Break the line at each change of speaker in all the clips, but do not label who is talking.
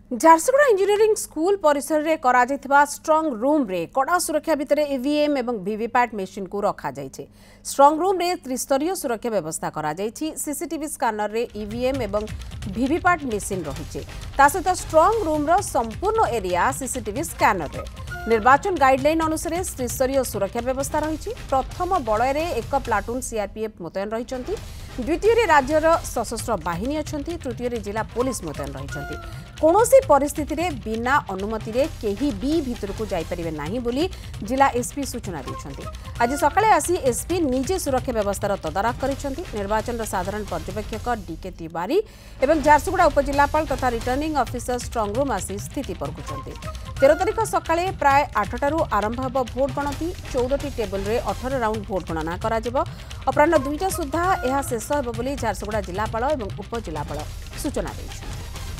Jharsuguda engineering school परिसर रे करा जायथिबा स्ट्रांग रूम रे कड़ा सुरक्षा भितर ईवीएम एवं वीवीपैट मेशिन को रखा जायछि। स्ट्रांग रूम रे त्रिस्तरीय सुरक्षा व्यवस्था करा जायछि। सीसीटीवी स्कैनर रे ईवीएम एवं वीवीपैट मेशिन रहिछि। ता सहित स्ट्रांग रूम रो संपूर्ण एरिया सीसीटीवी स्कैनर रे निर्वाचन गाइडलाइन अनुसार त्रिस्तरीय सुरक्षा व्यवस्था रही। प्रथम बलय रे एक प्लाटून सीआरपीएफ मुतयन रही। द्वितीय राज्यर सशस्त्र बाहिनी अच्छा। तृतीय जिला पुलिस मुतयन रही। कौनसी परिस्थिति रे बिना अनुमति रे केही भी भितर को जाइपारे नहीं बोली जिला एसपी सूचना देछंती। आज सकाळे आसी एसपी निजे सुरक्षा व्यवस्थार तदारख करिसेंती। निर्वाचन साधारण पर्यवेक्षक डीके तिवारी एवं झारसुगुड़ा उपजिलापाल तथा रिटर्निंग ऑफिसर स्ट्रांग रूम आसी स्थिति परखुचंती। 13 तारिख सकाळे प्राय 8टारू आरंभ होब भोट गणति। 14टी टेबल रे 18 राउंड भोट गणना करा जिवो। अपराह्न 2टा सुधा यह शेष होब बोली झारसुगुड़ा जिलापाल एवं उपजिलापाल सूचना दैछंती।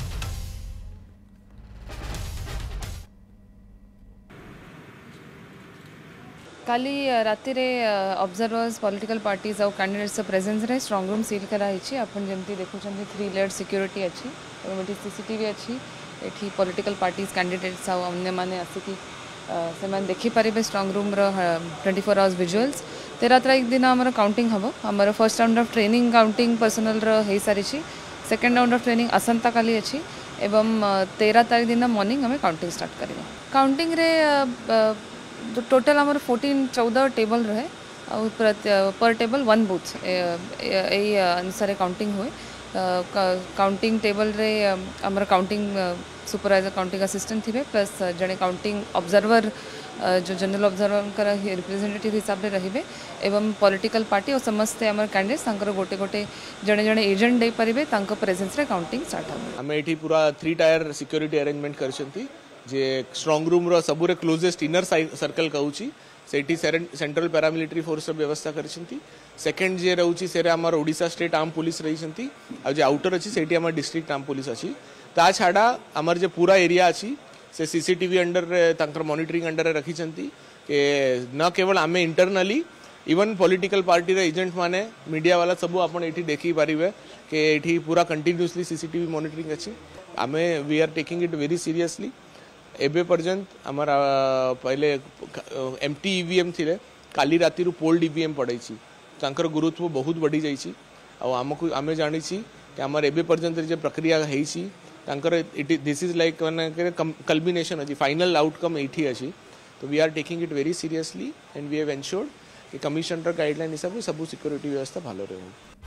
काली राति रे ऑब्जर्वर्स पॉलिटिकल पार्टीज और कैंडिडेट्स प्रेजेंस रे स्ट्रांग रूम सील कराई। आपन जेमती देखुछन 3 लेयर सिक्योरिटी अच्छी एवं सीसीटीवी अच्छी। एठी पॉलिटिकल पार्टीज कैंडिडेट्स और अन्य माने आसिकी से देखि पारिबे स्ट्रांग रूम रो 24 आवर्स विजुअल्स। 13 तारिख दिन हमर काउंटिंग हबो। हमर first round of training counting personnel रो हे सारी छी। सेकंड राउंड ऑफ ट्रेनिंग असंता काली अच्छी एवं 13 तारिख दिन मॉर्निंग हमें काउंटिंग स्टार्ट करिबो। काउंटिंग रे टोटल हमारे 14 टेबल रहे और पर टेबल 1 बूथ यही अनुसार काउंटिंग हुए। काउंटिंग टेबल रे हमारा काउंटिंग सुपरवाइजर काउंटिंग असिस्टेंट थे प्लस जड़े काउंटिंग ऑब्जर्वर जो जनरल ऑब्जर्वर रिप्रेजेंटेटिव हिसाब से रहिबे एवं पॉलिटिकल पार्टी और समस्ते आम कैंडिडेट्स गोटे गोटे जड़े जड़े एजेंट दे पारिबे तांको प्रेजेंस रे काउंटिंग स्टार्ट हो।
आम एठी पूरा 3 टायर सिक्योरिटी अरेंजमेंट करछंती। जे स्ट्रांग रूम रो सबुरे क्लोजेस्ट इनर सर्कल कहूची सेठी सेंट्रल पैरामिलिटरी फोर्स व्यवस्था करछंती। सेकंड जे रहउची सेरे हमर ओडिशा स्टेट आर्म पुलिस रहिसंती आ जे आउटर अछि सेठी हमर डिस्ट्रिक्ट आर्म पुलिस अछि। ता छाड़ा हमर जे पूरा एरिया अछि से सीसीटीवी अंडर तांकर मॉनिटरिंग अंडर रखिसंती के न केवल आमे इंटरनली इवन पॉलिटिकल पार्टी रे एजेंट माने मीडिया वाला सब आपण एठी देखि पारिबे के एठी पूरा कंटिन्यूअसली सीसीटीवी मॉनिटरिंग अछि। आमे we are taking it very seriously. एबे पर्यंत आमर पहले एमटी ईवीएम थिले काली राति रु पोल्ड ईवीएम पड़ाई तांकर गुरुत्व बहुत बढ़ी जाइछि। आमको आमे जानी छी कि आमर एबे पर्यंत जे प्रक्रिया हेछि तांकर दिस इज लाइक कल्बिनेशन अछि फाइनल आउटकम एठी अछि। तो we are taking it very seriously and we have ensured कि कमिशन गाइडलाइन हिसाब से सब सिक्योरिटी व्यवस्था भालो रहू।